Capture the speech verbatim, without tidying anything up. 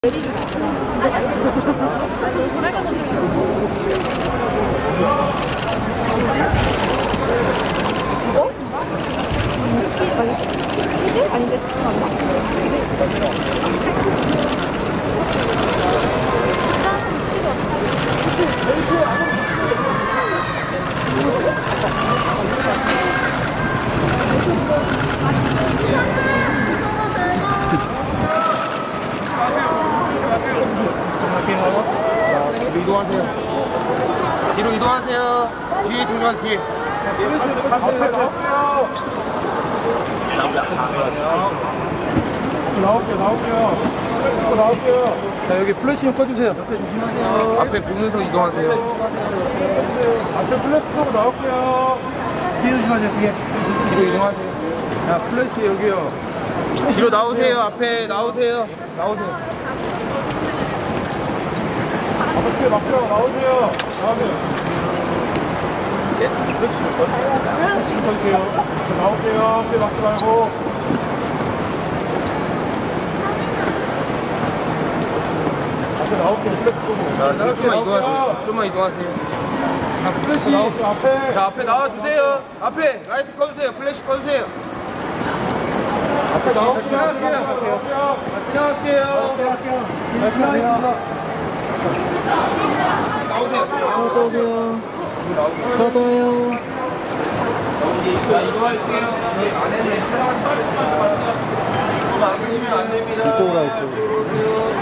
아닌데 뒤로 이동하세요. 뒤로 이동하세요. 뒤에 동료한 뒤에. 나올게요, 나올게요. 나올게요. 자, 여기 플래시 좀 꺼주세요. 옆에 조심하세요. 앞에 보면서 이동하세요. 앞에 플래시 켜고 나올게요. 뒤로 이동하세요. 뒤에. 뒤로 이동하세요. 자, 플래시 여기요. 뒤로 나오세요. 앞에 나오세요. 나오세요. 앞에 막혀요. 나오세요. 나오세요. 예? 플래시 좀 꺼주세요. 나올게요. 앞에 막지 말고. 나올게요. 플래시 끄고. 자, 좀만 이동하세요. 좀만 이동하세요. 자, 플래시. 앞에. 자, 앞에 나와주세요. 앞에 라이트 꺼주세요. 플래시 꺼주세요. 앞에 나올게요. 나올게요. 지나갈게요. 지나갈게요. 지나갈게요. 나오세요. 또 오세요. 나오세요. 또 또요. 자, 이동할게요. 안에는 좀안 계시면 안 됩니다. 이쪽으로, 이쪽으로.